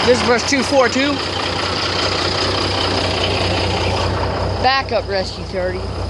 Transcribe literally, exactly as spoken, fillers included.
This is verse two four two. Backup rescue thirty.